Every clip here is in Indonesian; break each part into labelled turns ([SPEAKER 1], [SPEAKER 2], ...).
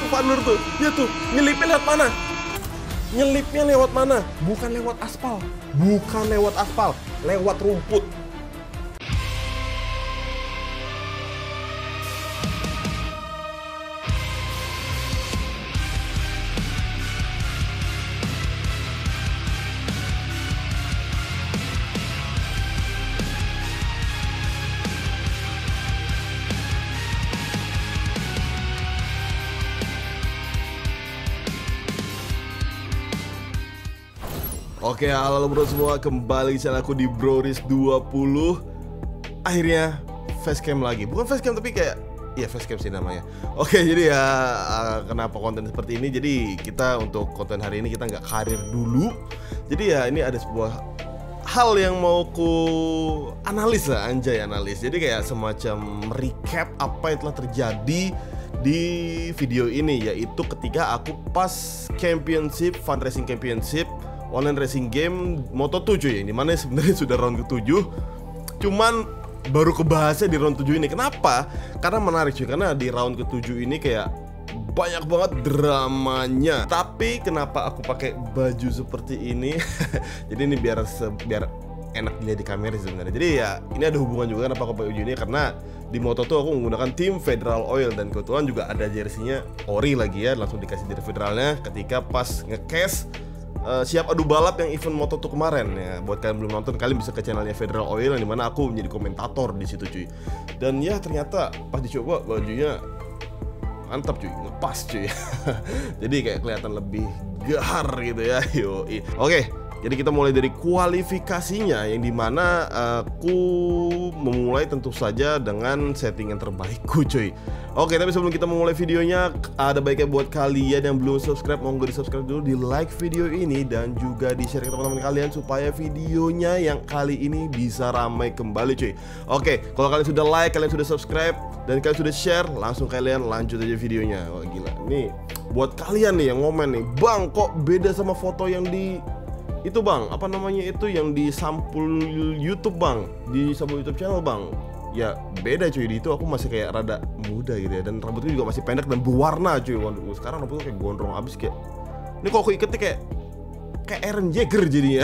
[SPEAKER 1] Vanur tuh. Dia tuh nyelipnya lewat mana? Nyelipnya lewat mana? Bukan lewat aspal. Bukan lewat aspal, lewat rumput. Oke, halo bro semua, kembali di channel aku di Broris20. Akhirnya facecam lagi. Bukan facecam tapi kayak, ya facecam sih namanya. Oke, jadi ya kenapa konten seperti ini? Jadi kita untuk konten hari ini kita nggak karir dulu. Jadi ya ini ada sebuah hal yang mau ku analis lah, anjay analis. Jadi kayak semacam recap apa yang telah terjadi di video ini, yaitu ketika aku pas championship, fun racing championship online racing game Moto2 cuy, ini mana sebenarnya sudah round ke-7. Cuman baru kebahasnya di round 7 ini. Kenapa? Karena menarik cuy, karena di round ke-7 ini kayak banyak banget dramanya. Tapi kenapa aku pakai baju seperti ini? Jadi ini biar enak dilihat di kamera sebenarnya. Jadi ya ini ada hubungan juga kenapa aku pakai baju ini, karena di Moto2 aku menggunakan tim Federal Oil dan kebetulan juga ada jersinya ori lagi ya, langsung dikasih dari Federalnya ketika pas nge-cash siap adu balap yang event Moto2 kemarin ya. Buat kalian belum nonton, kalian bisa ke channelnya Federal Oil yang dimana aku menjadi komentator di situ cuy. Dan ya ternyata pas dicoba bajunya mantap cuy, ngepas cuy. Jadi kayak kelihatan lebih gahar gitu ya. Yoi. Oke, jadi kita mulai dari kualifikasinya yang dimana aku memulai tentu saja dengan setting yang terbaikku cuy. Oke, tapi sebelum kita memulai videonya, ada baiknya buat kalian yang belum subscribe, monggo di subscribe dulu, di like video ini dan juga di share ke teman-teman kalian supaya videonya yang kali ini bisa ramai kembali cuy. Oke, kalau kalian sudah like, kalian sudah subscribe dan kalian sudah share, langsung kalian lanjut aja videonya. Wah gila, nih buat kalian nih yang ngomen nih, bang kok beda sama foto yang di itu bang, apa namanya itu yang di sampul YouTube bang, di sampul YouTube channel bang. Ya beda cuy, di itu aku masih kayak rada muda gitu ya, dan rambutnya juga masih pendek dan berwarna cuy. Waduh, sekarang rambutnya kayak gondrong abis kayak. Ini kok aku iketnya kayak Aaron Jagger jadinya.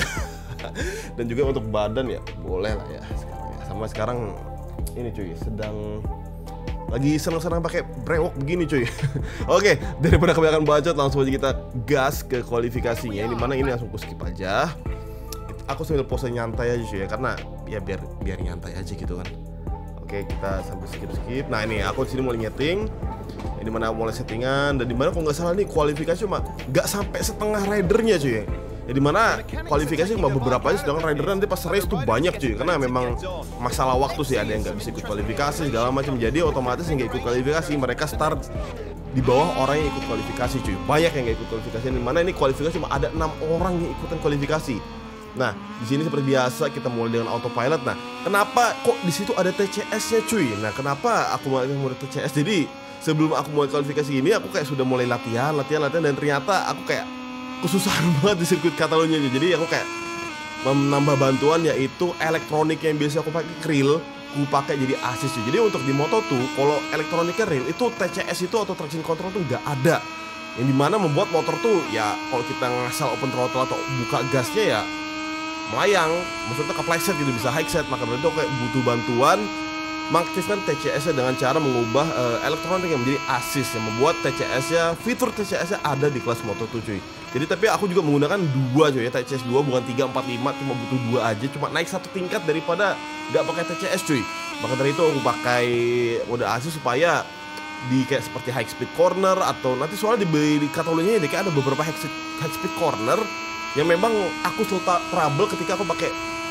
[SPEAKER 1] Dan juga untuk badan ya boleh lah ya sekarang ya. Sama sekarang ini cuy, sedang lagi senang-senang pakai brewok begini cuy. Oke, daripada kebanyakan bacot, langsung aja kita gas ke kualifikasinya. Ini mana ini langsung ku skip aja. Aku sambil pose nyantai aja cuy ya, karena ya biar nyantai aja gitu kan. Oke, kita sampai skip. Nah ini aku di sini mulai nyeting. Ini mana mulai settingan dan dimana kalau nggak salah nih kualifikasi cuma nggak sampai setengah ridernya cuy. Ya dimana kualifikasi cuma beberapa aja, sedangkan rider nanti pas race tuh banyak cuy. Karena memang masalah waktu sih, ada yang nggak bisa ikut kualifikasi segala macam. Jadi otomatis yang nggak ikut kualifikasi mereka start di bawah orang yang ikut kualifikasi cuy. Banyak yang nggak ikut kualifikasi. Dimana ini kualifikasi cuma ada 6 orang yang ikutan kualifikasi. Nah, di sini seperti biasa kita mulai dengan autopilot. Nah, kenapa kok di situ ada TCS-nya cuy? Nah, kenapa aku mulai TCS? Jadi, sebelum aku mulai kualifikasi ini, aku kayak sudah mulai latihan dan ternyata aku kayak kesusahan banget di sirkuit Catalunya. Jadi, aku kayak menambah bantuan yaitu elektronik yang biasa aku pakai grill, aku pakai jadi assist cuy. Jadi, untuk di Moto2, kalau elektroniknya real, itu TCS itu atau traction control tuh nggak ada. Yang dimana membuat motor tuh ya kalau kita ngasal open throttle atau buka gasnya ya melayang, maksudnya kepleset gitu, bisa high set. Maka dari itu kayak butuh bantuan mengaktifkan TCS-nya dengan cara mengubah elektronik yang menjadi assist, yang membuat TCS-nya, fitur TCS-nya ada di kelas Moto2 cuy. Jadi tapi aku juga menggunakan 2 cuy ya, TCS 2 bukan 3, 4, 5, cuma butuh 2 aja, cuma naik 1 tingkat daripada nggak pakai TCS cuy. Maka dari itu aku pakai mode assist supaya di kayak seperti high speed corner, atau nanti soalnya di Catalunya ini kayak ada beberapa high speed corner yang memang aku selalu trouble ketika aku pakai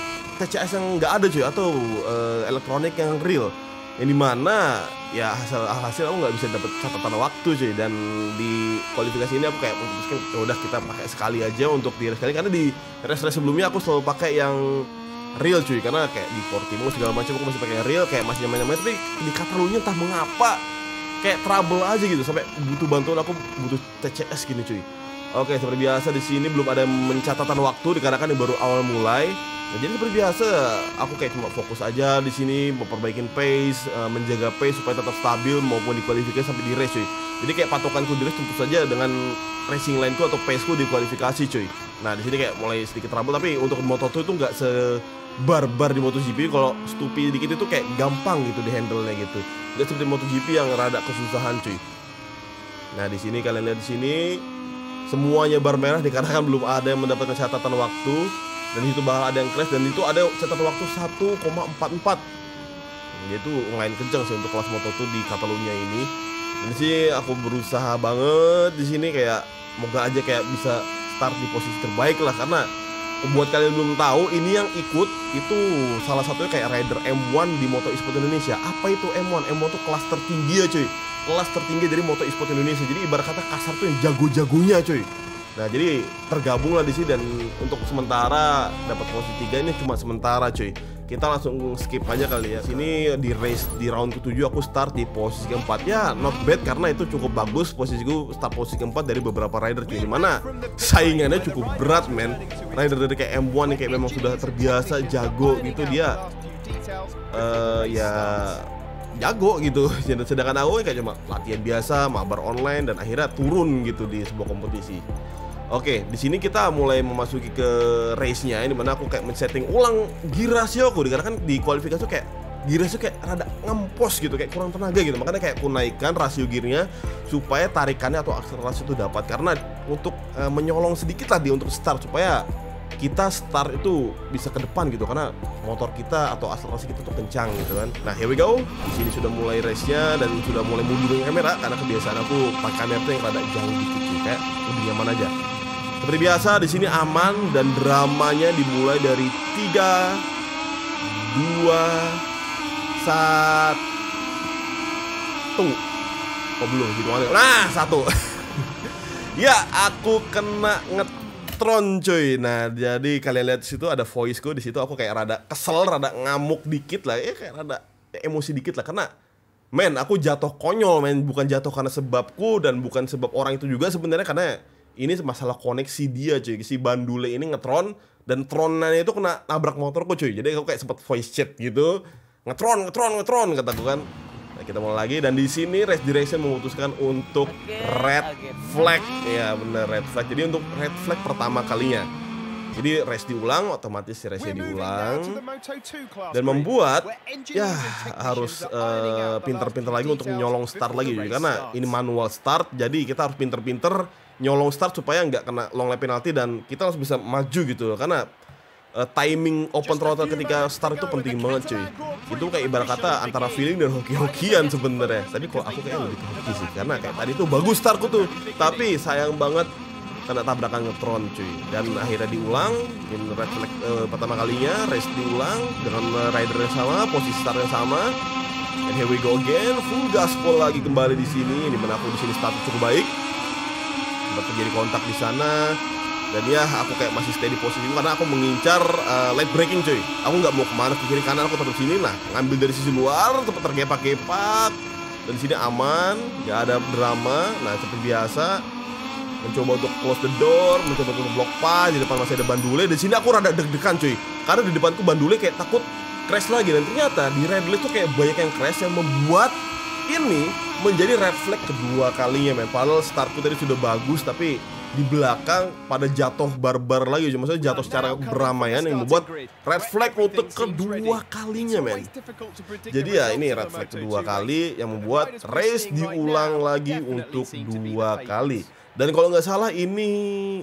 [SPEAKER 1] TCS yang nggak ada cuy, atau elektronik yang real, yang dimana ya hasil aku nggak bisa dapat catatan waktu cuy. Dan di kualifikasi ini aku kayak memutuskan ya udah kita pakai sekali aja untuk di race kali, karena di race sebelumnya aku selalu pakai yang real cuy, karena kayak di Portimao segala macam aku masih pakai real, kayak masih nyaman-nyaman. Tapi di Catalunya entah mengapa kayak trouble aja gitu, sampai butuh bantuan, aku butuh TCS gini cuy. Oke, seperti biasa di sini belum ada mencatatan waktu dikarenakan ini baru awal mulai. Nah, jadi seperti biasa aku kayak cuma fokus aja di sini memperbaikin pace, menjaga pace supaya tetap stabil maupun di kualifikasi sampai di race cuy. Jadi kayak patokanku di race tentu saja dengan racing line-ku atau pace-ku di kualifikasi cuy. Nah, di sini kayak mulai sedikit trouble, tapi untuk Moto2 itu nggak sebarbar di MotoGP. Kalau stupid dikit itu kayak gampang gitu di handle-nya gitu. Nggak seperti MotoGP yang rada kesusahan cuy. Nah, di sini kalian lihat di sini semuanya bar merah dikarenakan belum ada yang mendapatkan catatan waktu. Dan itu bakal ada yang crash, dan itu ada catatan waktu 1,44. Dia tuh lumayan kencang sih untuk kelas Moto2 di Catalunya ini. Dan sih aku berusaha banget di sini kayak moga aja kayak bisa start di posisi terbaik lah, karena buat kalian belum tahu ini yang ikut itu salah satunya kayak rider M1 di Moto Esport Indonesia. Apa itu M1? M1 tuh kelas tertinggi ya cuy. Kelas tertinggi dari Moto Esport Indonesia. Jadi ibarat kata kasar tuh yang jago-jagonya cuy. Nah, jadi tergabung lah di sini, dan untuk sementara dapat posisi 3 ini cuma sementara cuy. Kita langsung skip aja kali ya. Sini di race di round ke-7 aku start di posisi keempat. Ya, not bad karena itu cukup bagus posisiku, start posisi keempat dari beberapa rider cuy. Dimana saingannya cukup berat men. Rider dari kayak M1 yang kayak memang sudah terbiasa jago gitu, dia ya jago gitu. Sedangkan aku kayak cuma latihan biasa, mabar online, dan akhirnya turun gitu di sebuah kompetisi. Oke, di sini kita mulai memasuki ke race-nya, ini mana aku kayak men-setting ulang gear ratio aku, karena kan di kualifikasi kayak gear ratio kayak rada ngempos gitu, kayak kurang tenaga gitu. Makanya kayak aku naikkan rasio gearnya supaya tarikannya atau akselerasi itu dapat, karena untuk menyolong sedikit lah dia untuk start supaya kita start itu bisa ke depan gitu, karena motor kita atau akselerasi kita tuh kencang gitu kan. Nah, here we go. Di sini sudah mulai race-nya dan sudah mulai mundurin kamera karena kebiasaan aku pakai kamera tuh yang rada jauh dikit sih, kayak lebih nyaman aja. Seperti biasa di sini aman, dan dramanya dimulai dari 3, 2, 1. Oh belum gitu kan. Nah, 1. Ya, aku kena ngetron cuy. Nah, jadi kalian lihat di situ ada voiceku, di situ aku kayak rada kesel, rada ngamuk dikit lah. Ya kayak rada emosi dikit lah, karena men, aku jatuh konyol men, bukan jatuh karena sebabku dan bukan sebab orang itu juga sebenarnya, karena ini masalah koneksi dia cuy. Si bandule ini ngetron, dan tronannya itu kena nabrak motorku cuy. Jadi aku kayak sempet voice chat gitu, ngetron kataku kan. Nah, kita mulai lagi, dan di sini race direction memutuskan untuk red flag. Ya bener, red flag. Jadi untuk red flag pertama kalinya. Jadi race diulang, otomatis si race diulang, dan membuat ya harus pinter-pinter lagi untuk nyolong start lagi cuy. Karena ini manual start, jadi kita harus pinter-pinter nyolong start supaya nggak kena long lap penalty, dan kita harus bisa maju gitu. Karena timing open throttle ketika start itu penting banget cuy. Itu kayak ibarat kata antara feeling dan hoki-hokian sebenarnya. Tadi kalau aku kayak lebih ke hoki sih, karena kayak tadi tuh bagus startku tuh, tapi sayang banget kena tabrakan ngetron cuy. Dan akhirnya diulang, in red flag pertama kalinya, race diulang dengan rider yang sama, posisi start yang sama. And here we go again, full gaspol lagi kembali di sini. Di mana aku di sini start cukup baik, sempat terjadi kontak di sana, dan ya aku kayak masih stay di posisi karena aku mengincar late braking cuy. Aku nggak mau kemana ke kiri kanan, aku tetap sini. Nah, ngambil dari sisi luar, tempat tergepak-gepak, dan di sini aman, nggak ada drama. Nah, seperti biasa, mencoba untuk close the door, mencoba untuk block pas. Di depan masih ada bandule. Di sini aku rada deg-degan cuy, karena di depanku bandule kayak takut crash lagi. Dan ternyata di red list tuh kayak banyak yang crash, yang membuat ini menjadi red flag kedua kalinya men. Padahal startku tadi sudah bagus, tapi di belakang pada jatuh barbar lagi. Maksudnya jatuh secara beramaian yang membuat red flag untuk kedua kalinya men. Jadi ya ini red flag kedua kali yang membuat race diulang lagi untuk 2 kali. Dan kalau nggak salah ini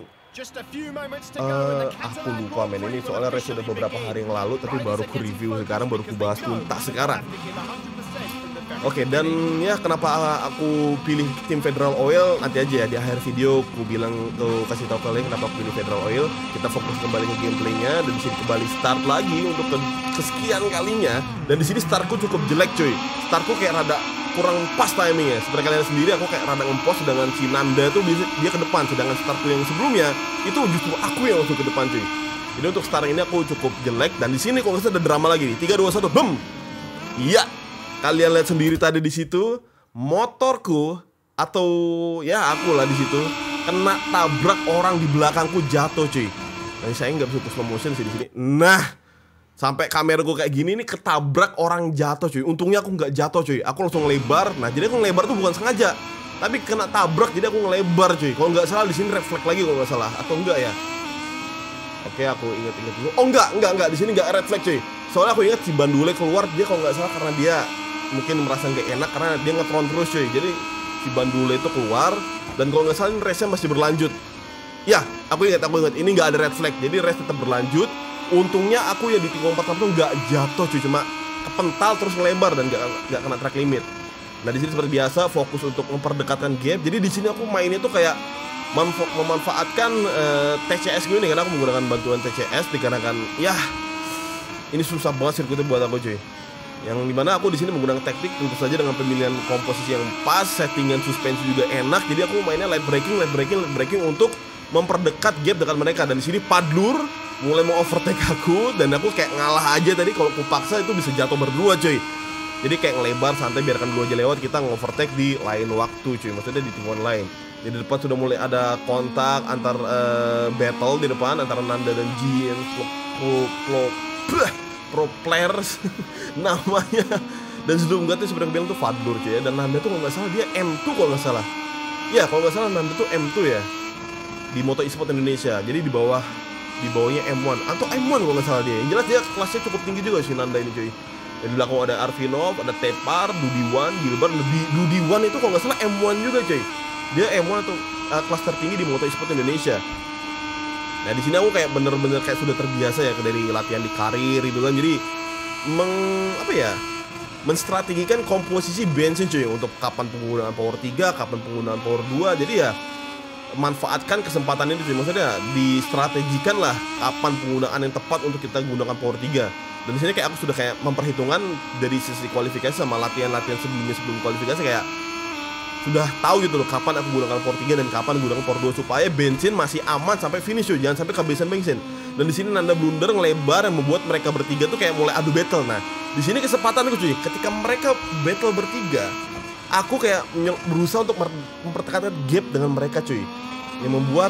[SPEAKER 1] aku lupa men, ini soalnya race udah beberapa hari yang lalu, tapi baru ku review sekarang, baru ku bahas tuntas sekarang. Oke, dan ya kenapa aku pilih tim Federal Oil nanti aja ya di akhir video aku bilang tuh, kasih tahu kalian kenapa aku pilih Federal Oil. Kita fokus kembali ke gameplaynya, dan di sini kembali start lagi untuk kesekian kalinya. Dan di sini startku cukup jelek cuy. Startku kayak rada kurang pas timingnya. Seperti kalian sendiri, aku kayak rada ngempos, sedangkan si Nanda tuh dia ke depan, sedangkan startku yang sebelumnya itu justru aku yang langsung ke depan cuy. Jadi untuk start ini aku cukup jelek, dan di sini kok nggak ada drama lagi nih. 3, 2, 1, boom. Iya. Kalian lihat sendiri tadi di situ, motorku atau ya aku lah di situ kena tabrak orang di belakangku, jatuh cuy. Nah, saya nggak bisa slow motion sih di sini. Nah, sampai kamera gue kayak gini nih, ketabrak orang jatuh cuy. Untungnya aku nggak jatuh cuy. Aku langsung ngelebar. Nah, jadi aku ngelebar tuh bukan sengaja, tapi kena tabrak jadi aku ngelebar cuy. Kalau nggak salah di sini refleks lagi kalau nggak salah, atau enggak ya? Oke, aku inget-inget dulu. Oh enggak di sini nggak refleks cuy. Soalnya aku ingat si Bandule keluar, dia kalau nggak salah karena dia mungkin merasa nggak enak karena dia ngetron terus cuy. Jadi si Bandule itu keluar, dan kalau nggak salah ini race-nya masih berlanjut. Ya, aku ingat ini nggak ada red flag, jadi race tetap berlanjut. Untungnya aku ya di tikungan pertama tuh nggak jatuh cuy, cuma kepental terus ngelebar dan nggak kena track limit. Nah di sini seperti biasa fokus untuk memperdekatkan gap. Jadi di sini aku mainnya tuh kayak memanfaatkan TCS gue nih, karena aku menggunakan bantuan TCS dikarenakan ya ini susah banget sirkuitnya buat aku cuy. Yang dimana aku di sini menggunakan teknik tentu saja dengan pemilihan komposisi yang pas, settingan suspensi juga enak. Jadi aku mainnya light braking untuk memperdekat gap dengan mereka. Dan di sini Padlur mulai mau overtake aku, dan aku kayak ngalah aja tadi. Kalau aku paksa itu bisa jatuh berdua cuy. Jadi kayak ngelebar santai, biarkan dua aja lewat, kita nge-overtake di lain waktu cuy. Maksudnya di tikungan lain. Jadi depan sudah mulai ada kontak antar battle di depan antara Nanda dan Jin, pro players namanya. Dan sebelum ganti seperti aku bilang tuh Fadlur cuy ya. Dan Nanda tuh kalau nggak salah dia M2 kalau nggak salah. Ya kalau nggak salah Nanda tuh M2 ya di Moto Esport Indonesia. Jadi di bawahnya M1 atau M1 kalau nggak salah dia. Yang jelas dia kelasnya cukup tinggi juga si Nanda ini cuy. Dan di belakang ada Arvinov, ada Tepar, Dudiwan, Gilbert. Dudiwan itu kalau nggak salah M1 juga cuy. Dia M1 atau kelas tertinggi di Moto Esport Indonesia. Nah di sini aku kayak bener-bener kayak sudah terbiasa ya dari latihan di karir gitu kan. Jadi menstrategikan komposisi bensin cuy, untuk kapan penggunaan power 3, kapan penggunaan power 2. Jadi ya manfaatkan kesempatan ini cuy. Maksudnya distrategikan lah kapan penggunaan yang tepat untuk kita gunakan power 3. Dan di sini kayak aku sudah kayak memperhitungkan dari sisi kualifikasi sama latihan-latihan sebelum kualifikasi, kayak sudah tahu gitu loh kapan aku gunakan power 3 dan kapan gunakan power 2 supaya bensin masih aman sampai finish cuy, jangan sampai kehabisan bensin. Dan di sini Nanda blunder ngelebar yang membuat mereka bertiga tuh kayak mulai adu battle. Nah, di sini kesempatan aku cuy, ketika mereka battle bertiga, aku kayak berusaha untuk mempertekatkan gap dengan mereka cuy. Yang membuat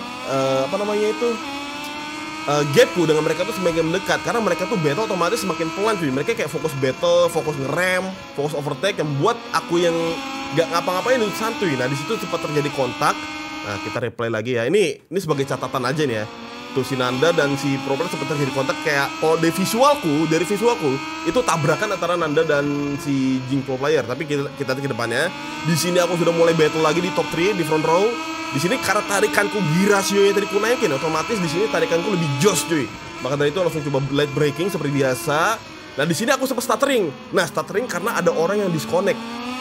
[SPEAKER 1] gapku dengan mereka tuh semakin mendekat, karena mereka tuh battle otomatis semakin pelan cuy. Mereka kayak fokus battle, fokus ngerem, fokus overtake, yang membuat aku yang gak ngapa-ngapain itu santuy. Nah di situ cepat terjadi kontak. Nah kita replay lagi ya. Ini sebagai catatan aja nih ya. Tuh si Nanda dan si Proper sempat terjadi kontak. Kayak kalau dari visualku itu tabrakan antara Nanda dan si Jing Pro Player. Tapi kita ke depannya. Di sini aku sudah mulai battle lagi di top 3 di front row. Di sini karena tarikanku Girasio-nya tadi ku naikin, otomatis di sini tarikanku lebih jos cuy. Maka dari itu langsung coba light braking seperti biasa. Nah di sini aku sempat stuttering. Nah stuttering karena ada orang yang disconnect.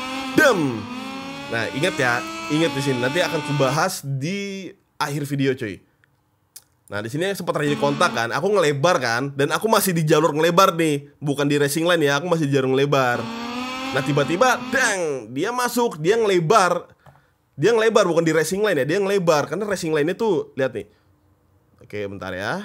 [SPEAKER 1] Nah ingat di sini nanti akan kubahas di akhir video cuy. Nah di sini sempat terjadi kontak kan, aku ngelebar kan, dan aku masih di jalur ngelebar nih, bukan di racing line ya, aku masih di jalur ngelebar. Nah tiba-tiba, dia masuk, dia ngelebar bukan di racing line ya, dia ngelebar karena racing line itu lihat nih. Oke bentar ya.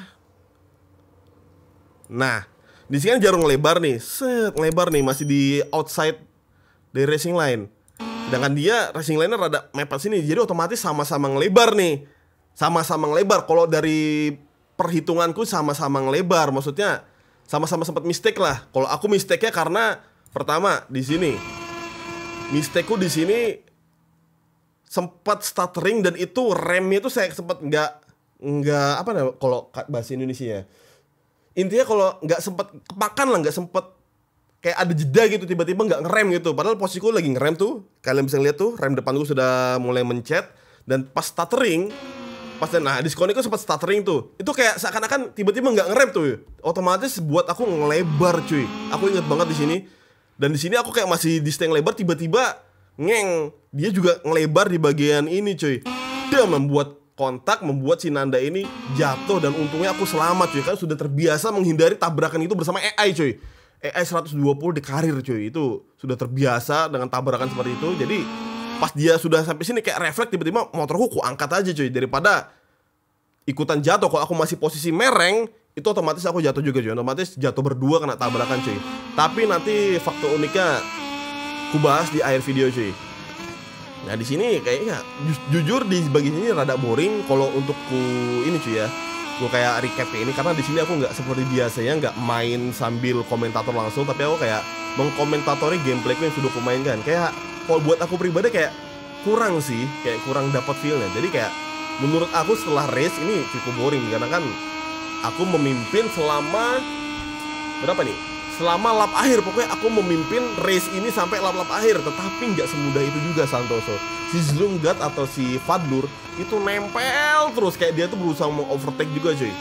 [SPEAKER 1] Nah di sini kan jalur ngelebar nih, ngelebar nih, masih di outside dari racing line. Sedangkan dia racing line-nya rada mepet sini, jadi otomatis sama-sama ngelebar nih. Sama-sama ngelebar. Kalau dari perhitunganku sama-sama ngelebar, maksudnya sama-sama sempat mistake lah. Kalau aku mistake-nya karena pertama di sini. Mistake-ku di sini sempat stuttering, dan itu remnya itu saya sempat nggak apa namanya kalau bahasa Indonesia ya. Intinya kalau nggak sempat kepakan lah, nggak sempat kayak ada jeda gitu, tiba-tiba nggak ngerem gitu. Padahal posisiku lagi ngerem tuh, kalian bisa lihat tuh rem depanku sudah mulai mencet. Dan pas stuttering, disconnect sempat stuttering tuh, itu kayak seakan-akan tiba-tiba nggak ngerem tuh, otomatis buat aku ngelebar cuy. Aku inget banget di sini. Dan di sini aku kayak masih di stay ngelebar, tiba-tiba dia juga ngelebar di bagian ini cuy. Dia membuat kontak, membuat si Nanda ini jatuh, dan untungnya aku selamat cuy, karena sudah terbiasa menghindari tabrakan itu bersama AI cuy. AI 120 di karir cuy, itu sudah terbiasa dengan tabrakan seperti itu. Jadi pas dia sudah sampai sini kayak refleks, tiba-tiba motorku angkat aja cuy, daripada ikutan jatuh. Kalau aku masih posisi mereng, itu otomatis aku jatuh juga cuy, otomatis jatuh berdua kena tabrakan cuy. Tapi nanti faktor uniknya ku bahas di akhir video cuy. Nah di sini kayaknya jujur di bagian ini rada boring kalau untuk ini cuy ya. Gue kayak recap ini karena di sini aku nggak seperti biasanya nggak main sambil komentator langsung, tapi aku kayak mengkomentatori gameplayku yang sudah aku mainkan. Kayak kalau buat aku pribadi kayak kurang sih, kayak kurang dapat feelnya. Jadi kayak menurut aku setelah race ini cukup boring karena kan aku memimpin selama berapa nih? Selama lap akhir, pokoknya aku memimpin race ini sampai lap-lap akhir. Tetapi nggak semudah itu juga Santoso. Si Zlumgat atau si Fadlur itu nempel terus, kayak dia tuh berusaha mau overtake juga cuy.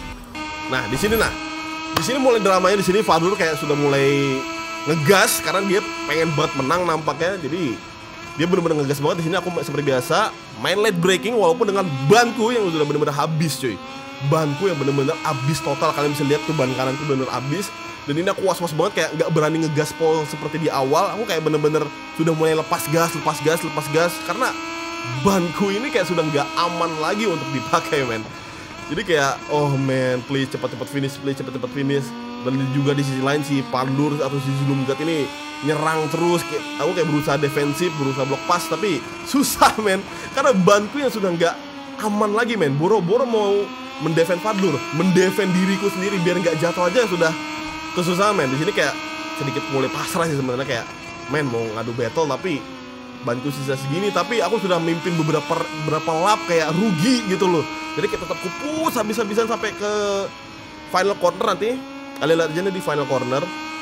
[SPEAKER 1] Nah di sini mulai dramanya. Di sini Fadlur kayak sudah mulai ngegas karena dia pengen banget menang nampaknya. Jadi dia benar-benar ngegas banget. Di sini aku seperti biasa main late braking walaupun dengan banku yang udah benar-benar habis cuy. Banku yang benar-benar habis total. Kalian bisa lihat tuh ban kanan tuh benar-benar habis. Dan ini aku was-was banget, kayak nggak berani ngegas pol seperti di awal. Aku kayak bener-bener sudah mulai lepas gas. Karena banku ini kayak sudah nggak aman lagi untuk dipakai men. Jadi kayak oh man, please cepat-cepat finish. Dan juga di sisi lain si Fadlur atau si Zlumgat ini nyerang terus. Aku kayak berusaha defensif, berusaha block pass, tapi susah men. Karena banku yang sudah nggak aman lagi men. Boro-boro mau mendefend Fadlur, mendefend diriku sendiri biar nggak jatuh aja sudah kesusahan men. Di sini kayak sedikit mulai pasrah sih sebenarnya, kayak men mau ngadu battle tapi bantu sisa segini, tapi aku sudah mimpin beberapa lap kayak rugi gitu loh. Jadi kayak tetap kupus habis-habisan sampai ke final corner nanti. Kalian lihat aja di final corner.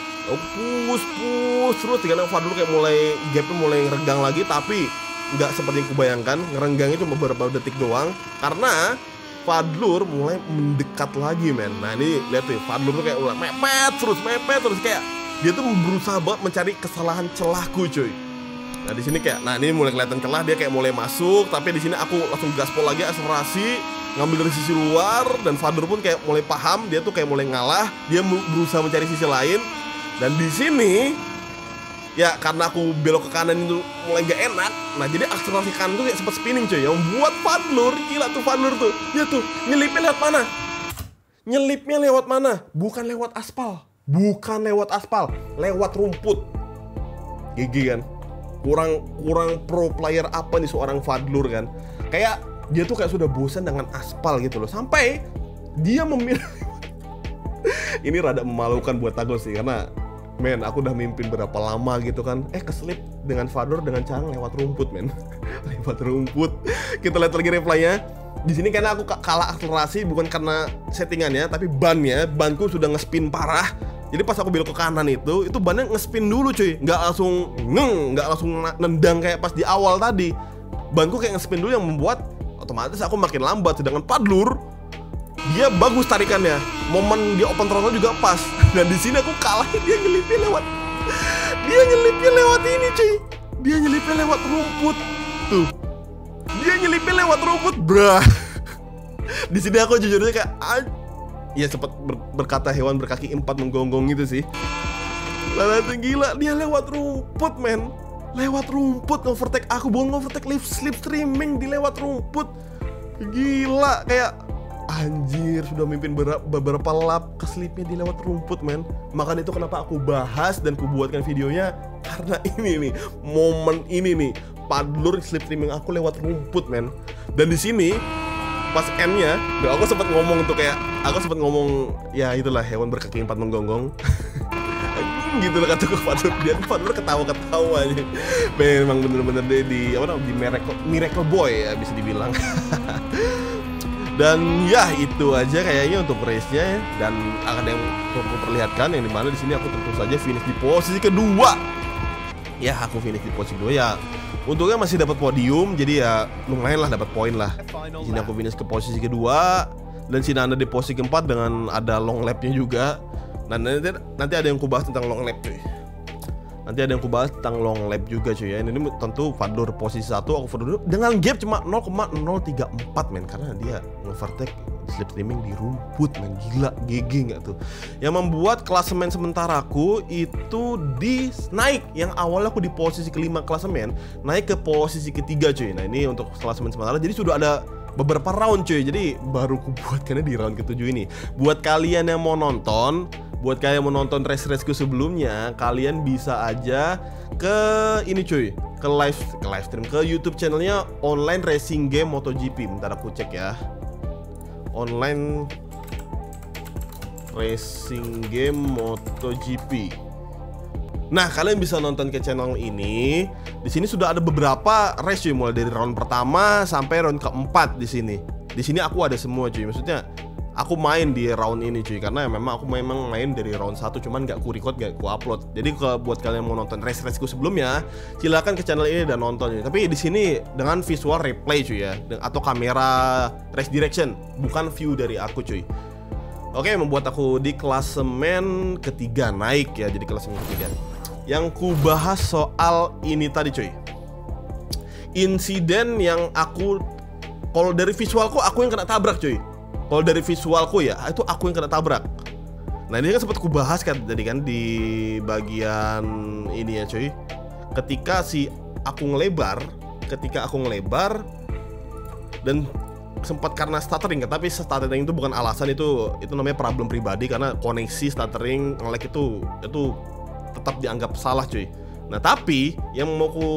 [SPEAKER 1] Push terus karena Fadlur kayak mulai gapnya mulai ngeregang lagi, tapi nggak seperti yang kubayangkan. Ngerenggangnya cuma beberapa detik doang karena Fadlur mulai mendekat lagi men. Nah ini lihat tuh Fadlur tuh kayak udah mepet terus kayak dia tuh berusaha banget mencari kesalahan celahku cuy. Nah di sini kayak, nah ini mulai kelihatan celah, dia kayak mulai masuk, tapi di sini aku langsung gaspol lagi, akselerasi, ngambil dari sisi luar, dan Fadlur pun kayak mulai paham, dia tuh kayak mulai ngalah, dia berusaha mencari sisi lain, dan di sini ya karena aku belok ke kanan itu mulai gak enak. Nah jadi akselerasi kanan tuh kayak sempat spinning cuy, yang buat Fadlur, gila tuh Fadlur tuh, dia tuh nyelipnya lewat mana? Nyelipnya lewat mana? Bukan lewat aspal, lewat rumput. GG kan? Kurang pro player apa nih seorang Fadlur kan? Kayak dia tuh kayak sudah bosan dengan aspal gitu loh, sampai dia memilih ini rada memalukan buat Tagos sih, karena men, aku udah mimpin berapa lama gitu kan, keselip dengan Fadlur dengan cara lewat rumput men. Lewat rumput. Kita lihat lagi replaynya. Di sini karena aku kalah akselerasi bukan karena settingannya, tapi banku sudah ngespin parah. Jadi pas aku belok ke kanan itu bannya ngespin dulu cuy, nggak langsung nendang kayak pas di awal tadi. Banku kayak ngespin dulu yang membuat otomatis aku makin lambat, sedangkan Fadlur dia bagus tarikannya, momen dia open throttle juga pas. Dan di sini aku kalah, dia nyelipnya lewat ini cuy, dia nyelipnya lewat rumput tuh, dia nyelipnya lewat rumput brah. Di sini aku jujurnya kayak ya sempat berkata hewan berkaki 4 menggonggong gitu sih. Lalu gila, dia lewat rumput men, lewat rumput overtake aku, bukan overtake slipstreaming, di lewat rumput. Gila, kayak anjir, sudah mimpin beberapa lap, keselipnya di lewat rumput men. Makanya itu kenapa aku bahas dan aku buatkan videonya, karena ini nih, momen ini nih, Fadlur slipstreaming aku lewat rumput men. Dan di sini pas endnya, aku sempat ngomong tuh kayak, ya itulah hewan berkaki 4 menggonggong. Gitu lah kataku Fadlur, dia Fadlur ketawa aja. Memang bener-bener deh di Miracle Boy ya bisa dibilang. Dan ya itu aja kayaknya untuk race-nya ya. Dan akan yang aku perlihatkan yang dimana di sini aku tentu saja finish di posisi kedua. Ya aku finish di posisi kedua ya. Untungnya masih dapat podium, jadi ya lumayan lah dapat poin lah. Di sini aku finish ke posisi kedua dan si Nanda di posisi keempat dengan ada long lap-nya juga. Nah nanti ada yang kubahas tentang long lap cuy. Juga cuy ya. Ini tentu Fadlur posisi 1, aku Fadlur dengan gap cuma 0,034 men, karena dia nge-overtake slipstreaming di rumput men. Gila, GG nggak tuh? Yang membuat klasemen sementaraku itu naik. Yang awalnya aku di posisi kelima klasemen, naik ke posisi ketiga cuy. Nah ini untuk klasemen sementara, jadi sudah ada beberapa round cuy, jadi baru ku buatkannya di round ke-7 ini. Buat kalian yang mau nonton race-raceku sebelumnya, kalian bisa aja ke ini cuy, live stream ke YouTube channelnya Online Racing Game MotoGP. Bentar aku cek ya. Online Racing Game MotoGP. Nah, kalian bisa nonton ke channel ini. Di sini sudah ada beberapa race cuy, mulai dari round pertama sampai round keempat di sini. Di sini aku ada semua cuy. Maksudnya aku main di round ini cuy, karena memang aku main dari round 1, cuman gak ku record, gak ku upload. Jadi buat kalian mau nonton race-raceku sebelumnya, silakan ke channel ini dan nonton cuy. Tapi di sini dengan visual replay cuy ya, atau kamera race direction, bukan view dari aku cuy. Oke, membuat aku di klasemen ketiga naik ya, jadi klasemen ketiga. Yang ku bahas soal ini tadi cuy, insiden yang kalau dari visualku aku yang kena tabrak cuy. Kalau dari visualku ya, itu aku yang kena tabrak. Nah, ini kan sempat ku bahas kan tadi kan di bagian ini ya cuy. Ketika aku ngelebar dan sempat karena stuttering kan, tapi stuttering itu bukan alasan, itu namanya problem pribadi, karena koneksi stuttering nge-lag itu tetap dianggap salah cuy. Nah, tapi yang mau ku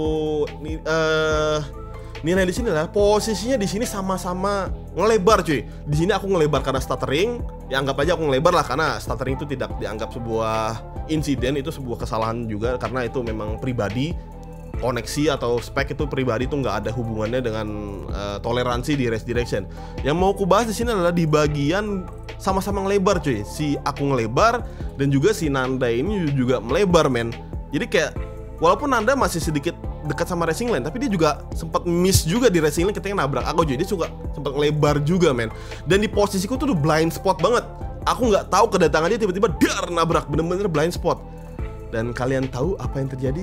[SPEAKER 1] nilai di sini adalah posisinya di sini sama-sama ngelebar cuy. Di sini aku ngelebar karena stuttering, ya anggap aja aku ngelebar lah, karena stuttering itu tidak dianggap sebuah insiden, itu sebuah kesalahan juga, karena itu memang pribadi. Koneksi atau spek itu pribadi, itu nggak ada hubungannya dengan toleransi di race direction. Yang mau ku bahas di sini adalah di bagian sama-sama ngelebar cuy. Si aku ngelebar dan juga si Nanda ini juga melebar men. Jadi kayak walaupun Nanda masih sedikit dekat sama racing lane, tapi dia juga sempat miss juga di racing lane ketika nabrak aku cuy. Dia juga sempat ngelebar juga men. Dan di posisiku tuh blind spot banget. Aku nggak tahu kedatangan dia, tiba-tiba dar nabrak, bener-bener blind spot. Dan kalian tahu apa yang terjadi?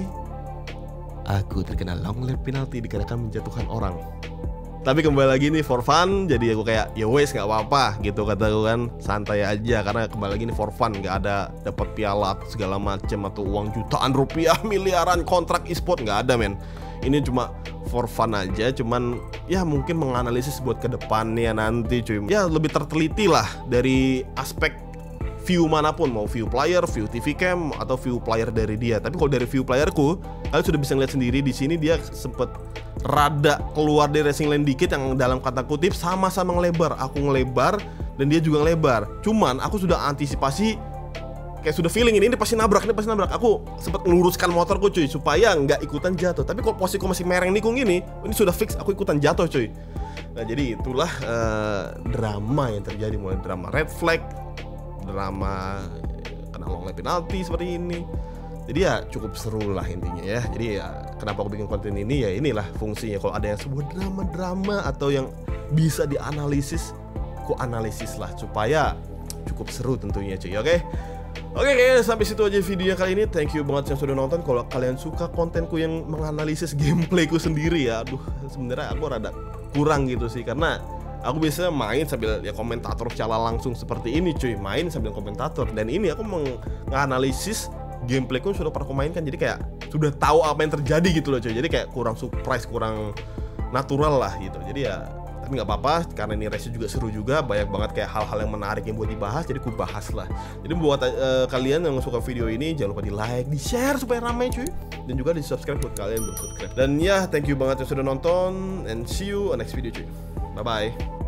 [SPEAKER 1] Aku terkena long lap penalty dikarenakan menjatuhkan orang. Tapi kembali lagi nih for fun, jadi aku kayak ya wes nggak apa-apa gitu kataku kan, santai aja, karena kembali lagi nih for fun, nggak ada dapat piala segala macem atau uang jutaan rupiah, miliaran, kontrak e-sport, nggak ada men. Ini cuma for fun aja, cuman ya mungkin menganalisis buat kedepannya nanti cuy. Ya lebih terteliti lah dari aspek view manapun, mau view player, view TV cam, atau view player dari dia. Tapi kalau dari view playerku, kalian sudah bisa lihat sendiri di sini dia sempet rada keluar dari racing lane dikit, yang dalam kata kutip sama-sama ngelebar. Aku ngelebar dan dia juga ngelebar. Cuman aku sudah antisipasi, kayak sudah feeling ini pasti nabrak, Aku sempat ngeluruskan motorku cuy supaya nggak ikutan jatuh. Tapi kalau posisiku masih mereng nikung ini sudah fix aku ikutan jatuh cuy. Nah, jadi itulah drama yang terjadi, mulai drama red flag, drama kena long lap penalti seperti ini. Jadi ya cukup seru lah intinya ya. Jadi ya kenapa aku bikin konten ini, ya inilah fungsinya. Kalau ada yang sebuah drama-drama atau yang bisa dianalisis, aku analisis lah supaya cukup seru tentunya cuy. Oke, kayaknya sampai situ aja videonya kali ini. Thank you banget yang sudah nonton. Kalau kalian suka kontenku yang menganalisis gameplayku sendiri ya, aduh sebenarnya aku rada kurang gitu sih, karena aku bisa main sambil ya komentator secara langsung seperti ini cuy, main sambil komentator. Dan ini aku menganalisis gameplayku sudah pernah aku mainkan, jadi kayak sudah tahu apa yang terjadi gitu loh cuy. Jadi kayak kurang surprise, kurang natural lah gitu. Jadi ya tapi nggak apa-apa, karena ini race juga seru juga, banyak banget kayak hal-hal yang menarik yang buat dibahas, jadi aku bahas lah. Jadi buat kalian yang suka video ini, jangan lupa di like, di share supaya ramai cuy, dan juga di subscribe buat kalian belum subscribe. Dan ya thank you banget yang sudah nonton, and see you on next video cuy. Bye bye.